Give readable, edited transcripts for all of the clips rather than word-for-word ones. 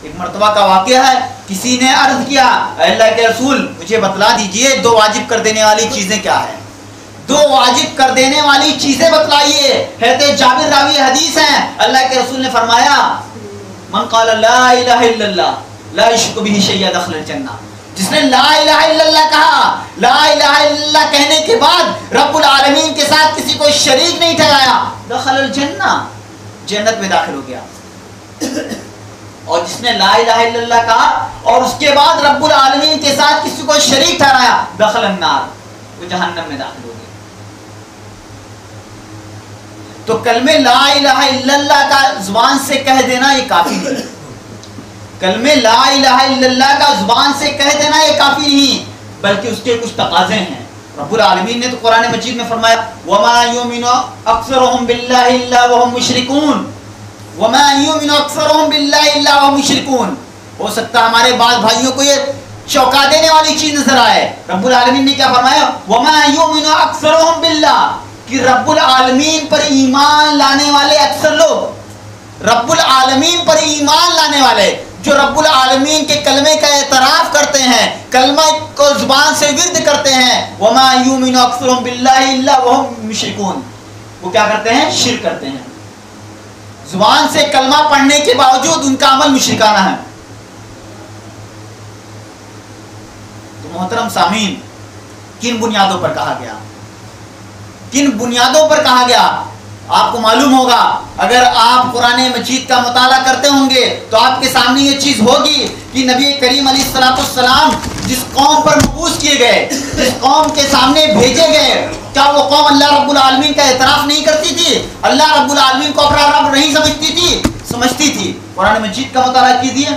ایک مرتبہ کا واقعہ ہے، کسی نے عرض کیا اے اللہ کے رسول مجھے بتلا دیجئے 2 واجب کر دینے والی چیزیں کیا ہیں، 2 واجب کر دینے والی چیزیں بتلائیے۔ حضرت جابر راوی حدیث ہیں، اللہ کے رسول نے فرمایا من قال لا الہ الا اللہ لا یشرک بہ شیئا دخل الجنہ، جس نے لا الہ الا اللہ کہا، لا الہ الا اللہ کہنے کے بعد رب العالمین کے ساتھ کسی کو شریک نہیں ٹھہرایا، دخل الجنہ، جنت میں داخل ہو گیا۔ اور جس نے لا الہ الا اللہ کہا اور اس کے بعد رب العالمین کے ساتھ کسی کو شریک ٹھہرایا، دخل النار، وہ جہنم میں داخل ہو گیا۔ تو کلمہ لا الہ الا اللہ کا زبان سے کہہ دینا یہ کافی نہیں، کلمہ لا الہ الا اللہ کا زبان سے کہہ دینا یہ کافی نہیں، بلکہ اس کے کچھ تقاضے ہیں۔ رب العالمین نے تو قرآن مجید میں فرمایا وما یؤمن اکثرهم باللہ الا وهم مشرکون، وما یؤمن اکثرهم باللہ الا وهم مشرکون۔ ہو سکتا ہے ہمارے بعض بھائیوں کو یہ چونکا دینے والی چیز نظر آئے، رب العالمین نے کیا فرمایا وما یؤمن اکثرهم باللہ، کہ رب العالمین پر ایمان لانے والے اکثر لوگ، رب العالمین پر ایمان لانے والے جو رب العالمین کے کلمے کا اعتراف کرتے ہیں، کلمہ کو زبان سے ورد کرتے ہیں، وما یؤمن اکثرهم باللہ الا وهم مشرکون، وہ کیا کرتے ہیں؟ شرک کرتے ہیں۔ زبان سے کلمہ پڑھنے کے باوجود ان کا عمل مشرکانہ ہے۔ تو محترم سامعین، کن بنیادوں پر کہا گیا؟ کن بنیادوں پر کہا گیا؟ آپ کو معلوم ہوگا اگر آپ قرآن مجید کا مطالعہ کرتے ہوں گے تو آپ کے سامنے یہ چیز ہوگی کہ نبی کریم علیہ السلام جس قوم پر مبعوث کیے گئے، جس قوم کے سامنے بھیجے گئے، کیا وہ قوم اللہ رب العالمین کا اعتراف نہیں کرتی تھی؟ اللہ رب العالمین کو اپنا رب نہیں سمجھتی تھی؟ سمجھتی تھی۔ قرآن مجید کا مطالعہ کیجیے،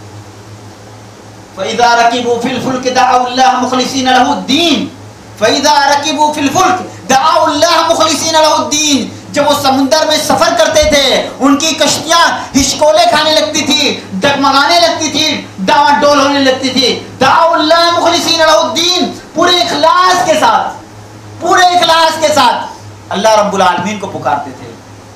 فَإِذَا رَكِبُوا فِي الْفُلْكِ دَعَوُا اللَّهَ مُخْلِصِينَ لَهُ الدِّينَ، فَإِذَا رَكِبُوا فِي الْفُلْكِ دَعَوُا اللَّهَ مُخْلِصِينَ لَهُ الدِّينَ، جب وہ سمندر میں سفر کرتے تھے ان کی کشتیاں ہچکولے کھانے لگتی تھی، ڈگمگانے لگتی تھی، ڈاواں ڈول ہونے لگتی تھی، دعوا اللہ مخلصین لہ الدین، پورے اخلاص کے ساتھ، پورے اخلاص کے ساتھ اللہ رب العالمین کو پکارتے تھے،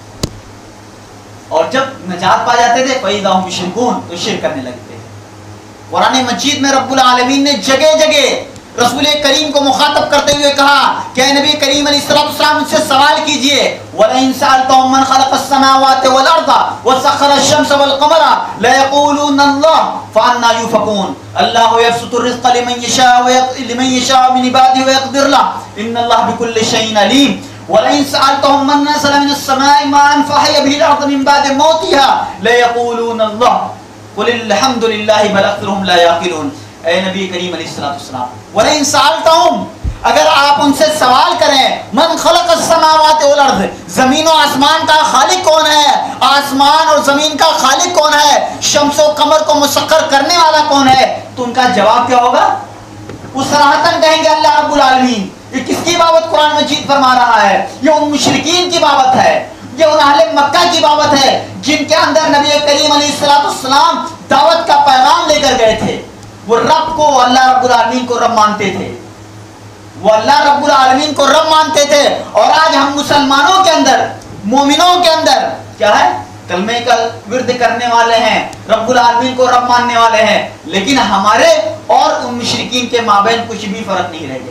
اور جب نجات پا جاتے تھے فَإِذَا هُمْ يُشْرِكُونَ، تو شرک کرنے لگتے ہیں۔ قرآن مجید میں رب العالمین نے جگہ جگہ رسول کریم کو مخاطب کرتے ہوئے کہا کہ اے نبی کریم علیہ السلام ان سے سوال کیجئے وَلَئِن سَأَلْتَهُم مَّن خَلَقَ السَّمَاوَاتِ وَالْأَرْضَ وَسَخَّرَ الشَّمْسَ وَالْقَمَرَ لَيَقُولُونَ اللَّهُ فَأَنَّىٰ يُؤْفَكُونَ اللَّهُ يَبْسُطُ الرِّزْقَ لِمَن يَشَاءُ مِنْ عِبَادِهِ وَيَقْدِرُ لَهُ إِنَّ اللَّهَ بِكُلِّ شَيْءٍ عَلِيمٌ وَلَئِن سَأَلْتَهُم مَّن نَّزَلَ مِنَ السَّمَاءِ مَاءً فَأَحْيَا بِهِ الْأَرْضَ مِن بَعْدِ مَوْتِهَا لَيَقُولُونَ اللَّهُ قُلِ الْحَمْدُ لِلَّهِ بَلْ أَكْثَرُهُم لَّا يَعْقِلُونَ۔ اے نبی کریم علیہ السلام وَلَئِن سَأَلْتَهُم، اگر آپ ان سے سوال کریں من خلق السماوات والارض، زمین و آسمان کا خالق کون ہے، آسمان اور زمین کا خالق کون ہے، شمس و قمر کو مسخر کرنے والا کون ہے، تو ان کا جواب کیا ہوگا؟ وہ صراحتاً کہیں گے اللہ رب العالمین۔ یہ کس کی بابت قرآن مجید فرما رہا ہے؟ یہ ان مشرکین کی بابت ہے، یہ ان اہل مکہ کی بابت ہے جن کے اندر نبی کریم علیہ السلام دعوت کا پیغام لے کر گئے تھے۔ وہ رب کو، اللہ رب العالمین کو رب مانتے تھے، وہ اللہ رب العالمین کو رب مانتے تھے، اور آج ہم مسلمانوں کے اندر، مومنوں کے اندر کیا ہے؟ کلمے کا ورد کرنے والے ہیں، رب العالمین کو رب ماننے والے ہیں، لیکن ہمارے اور ان مشرکین کے مابین کچھ بھی فرق نہیں رہ گیا،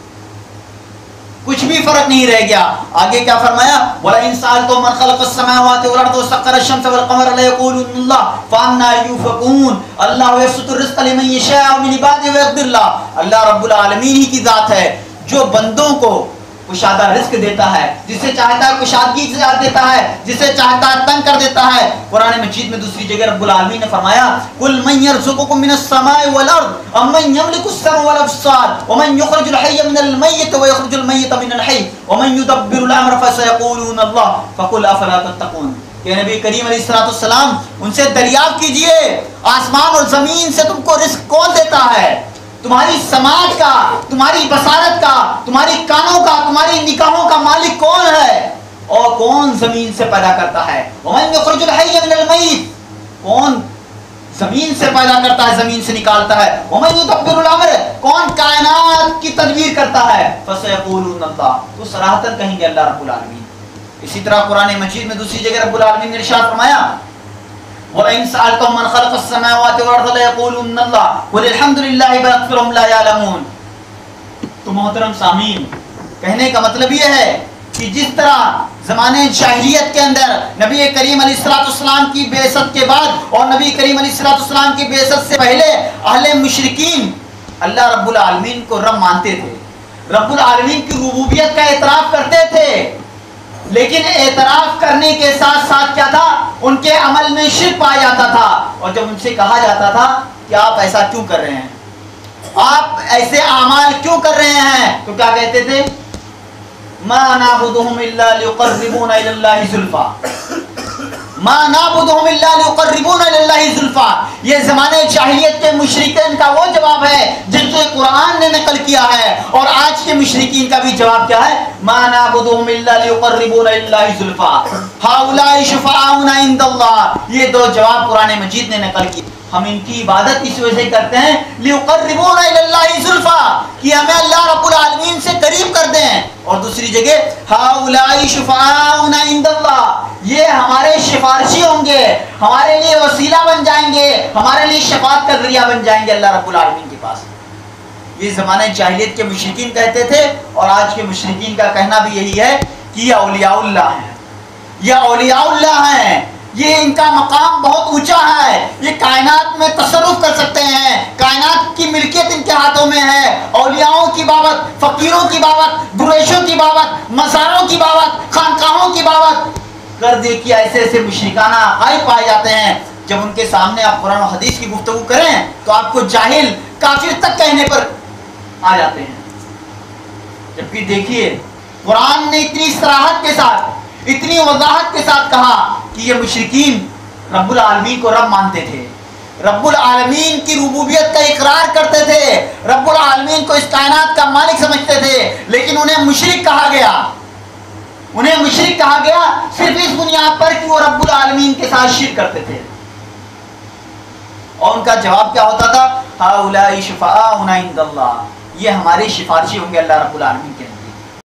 کچھ بھی فرق نہیں رہ گیا۔ آگے کیا فرمایا؟ وَلَئِن سَأَلْتَهُم مَّن خَلَقَ السَّمَاوَاتِ وَالْأَرْضَ وَسَخَّرَ الشَّمْسَ وَالْقَمَرَ لَيَقُولُنَّ اللَّهُ فَأَنَّىٰ يُؤْفَكُونَ اللَّهُ يَبْسُطُ الرِّزْقَ لِمَن يَشَاءُ مِنْ عِبَادِهِ وَيَقْدِرُ لَهُ، اللہ رب العالمین ہی کی ذات ہے جو بندوں کو کشادہ رزق دیتا ہے، جسے چاہتا ہے کشادگی سے دیتا ہے، جسے چاہتا ہے تنگ کر دیتا ہے۔ قرآن مجید میں دوسری جگہ رب العالمین نے فرمایا قُلْ مَن يَرْزُقُكُم مِّنَ السَّمَاءِ وَالْأَرْضِ أَمَّن يَمْلِكُ السَّمْعَ وَالْأَبْصَارَ وَمَن يُخْرِجُ الْحَيَّ مِنَ الْمَيِّتِ وَيُخْرِجُ الْمَيِّتَ مِنَ الْحَيِّ وَمَن يُدَبِّرُ الْأَمْرَ فَسَيَقُولُونَ اللَّهُ فَقُلْ أَفَلَا تَتَّقُونَ۔ کہ نبی کریم علیہ السلام ان سے دریافت کیجئے آسمان اور زمین سے تم کو رزق کون دیتا ہے؟ تمہاری سماعت کا، تمہاری بصارت کا، تمہاری کانوں کا، تمہاری نگاہوں کا مالک کون ہے، اور کون زمین سے پیدا کرتا ہے؟ وَمَن يُخْرِجُ الْحَيَّ مِنَ الْمَيِّتِ، کون زمین سے پیدا کرتا ہے، زمین سے نکالتا ہے؟ وَمَن يُدَبِّرُ الْأَمْرَ، کون کائنات کی تدبیر کرتا ہے؟ فَسَيَقُولُونَ اللَّهُ، تو صراحتاً کہیں گے اللہ رب العالمین۔ اسی طرح قرآن مجید میں دوسری جگہ رب العالمین نے ارشاد فرمایا وَلَئِنْ سَأَلْتَهُم مَّنْ خَلَقَ السَّمَاوَاتِ وَالْأَرْضَ لَيَقُولُنَّ اللَّهُ قُلِ الْحَمْدُ لِلَّهِ بَلْ أَكْثَرُهُمْ لَا يَعْلَمُونَ۔ تو محترم سامعین، کہنے کا مطلب یہ ہے کہ جس طرح زمانے جاہلیت کے اندر نبی کریم علیہ السلام کی بعثت کے بعد اور نبی کریم علیہ السلام کی بعثت سے پہلے اہل مشرکین اللہ رب العالمین کو رب مانتے تھے، رب العالمین کی ربوبیت کا اعتراف کرتے تھے، لیکن اعتراف کرنے کے ساتھ ساتھ کیا تھا، ان کے عمل میں شرک پایا جاتا تھا۔ اور جب ان سے کہا جاتا تھا کہ آپ ایسا کیوں کر رہے ہیں، آپ ایسے اعمال کیوں کر رہے ہیں، تو کیا کہتے تھے؟ ما نعبدهم الا ليقربونا الى الله زلفى، ما نعبدهم الا ليقربونا الى الله زلفى۔ یہ زمانے جاہلیت کے مشرکین کا وہ جواب ہے جن سے قرآن نے نقل کیا ہے، اور آج کے مشرکین کا بھی جواب کیا ہے؟ ما نعبدهم الا ليقربونا الى الله زلفى هؤلاء شفعاؤنا عند الله۔ یہ دو جواب قرآن مجید نے نقل کیا۔ ہم ان کی عبادت اس وجہ سے کرتے ہیں لِيُقَرِّبُونَ إِلَى اللَّهِ زُلْفَىٰ، کہ ہمیں اللہ رب العالمین سے قریب کر دیں۔ اور دوسری جگہ هَؤُلَاءِ شُفَعَاؤُنَا عِندَ اللَّهِ، یہ ہمارے سفارشی ہوں گے، ہمارے لیے وسیلہ بن جائیں گے، ہمارے لیے شفاعت کا ذریعہ بن جائیں گے اللہ رب العالمین کے پاس۔ یہ زمانے جاہلیت کے مشرکین کہتے تھے، اور آج کے مشرکین کا کہنا بھی یہی ہے کہ یہ اولیاء اللہ ہیں، یہ اولیاء اللہ ہیں، یہ ان کا مقام بہت اونچا ہے، یہ کائنات میں تصرف کر سکتے ہیں، کائنات کی ملکیت ان کے ہاتھوں میں ہے۔ اولیاءوں کی بابت، فقیروں کی بابت، درویشوں کی بابت، مزاروں کی بابت، خانقاہوں کی بابت کر دیکھیے ایسے ایسے مشرکانہ عقائد پائے جاتے ہیں۔ جب ان کے سامنے آپ قرآن و حدیث کی گفتگو کریں تو آپ کو جاہل، کافر تک کہنے پر آ جاتے ہیں، جبکہ دیکھیے قرآن نے اتنی صراحت کے ساتھ، اتنی وضاحت کے ساتھ کہا کہ یہ مشرکین رب العالمین کو رب مانتے تھے، رب العالمین کی ربوبیت کا اقرار کرتے تھے، رب العالمین کو اس کائنات کا مالک سمجھتے تھے، لیکن انہیں مشرک کہا گیا، انہیں مشرک کہا گیا صرف اس بنیاد پر کہ وہ رب العالمین کے ساتھ شرک کرتے تھے۔ اور ان کا جواب کیا ہوتا تھا؟ ہؤلاء شفعاؤنا عند اللہ، یہ ہمارے سفارشی ہوں گے اللہ رب العالمین